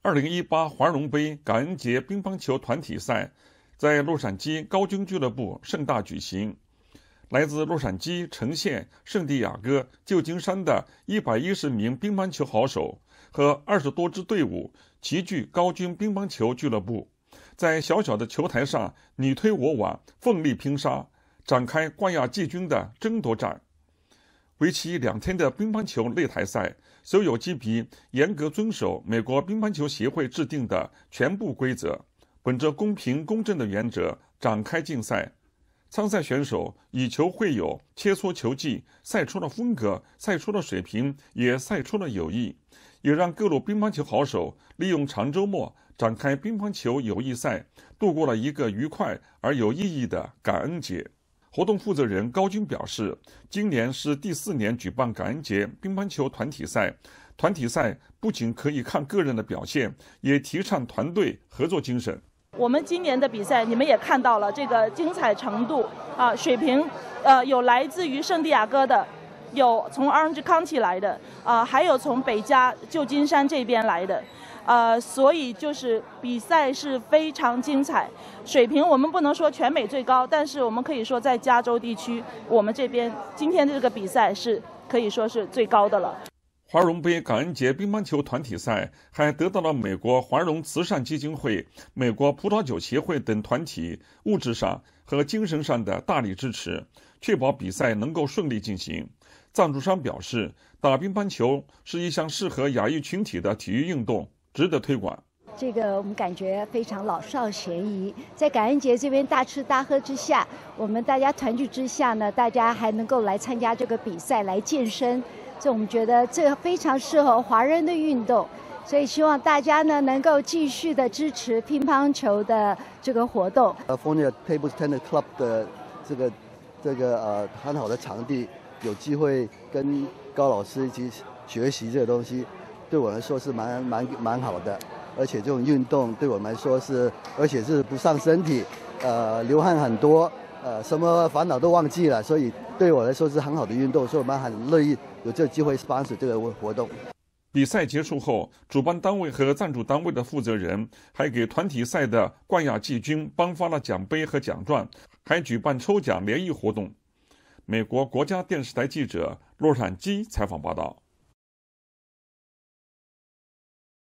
2018华容杯感恩节乒乓球团体赛在洛杉矶高军俱乐部盛大举行。来自洛杉矶、橙县、圣地亚哥、旧金山的110名乒乓球好手和20多支队伍齐聚高军乒乓球俱乐部，在小小的球台上你推我往，奋力拼杀，展开冠亚季军的争夺战。为期2天的乒乓球擂台赛，所有击笔严格遵守美国乒乓球协会制定的全部规则，本着公平公正的原则展开竞赛。参赛选手以球会友，切磋球技，赛出了风格，赛出了水平，也赛出了友谊，也让各路乒乓球好手利用长周末展开乒乓球友谊赛，度过了一个愉快而有意义的感恩节。活动负责人高军表示，今年是第4年举办感恩节乒乓球团体赛。团体赛不仅可以看个人的表现，也提倡团队合作精神。 我们今年的比赛，你们也看到了这个精彩程度啊，水平，有来自于圣地亚哥的，有从 Orange County 来的，还有从北加旧金山这边来的。所以就是比赛是非常精彩，水平我们不能说全美最高，但是我们可以说在加州地区，我们这边今天这个比赛是可以说是最高的了。 华容杯感恩节乒乓球团体赛还得到了美国华容慈善基金会、美国葡萄酒协会等团体物质上和精神上的大力支持，确保比赛能够顺利进行。赞助商表示，打乒乓球是一项适合亚裔群体的体育运动，值得推广。 这个我们感觉非常老少咸宜，在感恩节这边大吃大喝之下，我们大家团聚之下呢，大家还能够来参加这个比赛，来健身，所以我们觉得这非常适合华人的运动，所以希望大家呢能够继续的支持乒乓球的这个活动。 California Table Tennis Club 的这个很好的场地，有机会跟高老师一起学习这个东西，对我来说是蛮好的。而且这种运动对我们来说而且是不伤身体，流汗很多，什么烦恼都忘记了，所以对我来说是很好的运动，所以我们很乐意有这个机会sponsor这个活动。 比赛结束后，主办单位和赞助单位的负责人还给团体赛的冠亚季军颁发了奖杯和奖状，还举办抽奖联谊活动。美国国家电视台记者洛杉矶采访报道。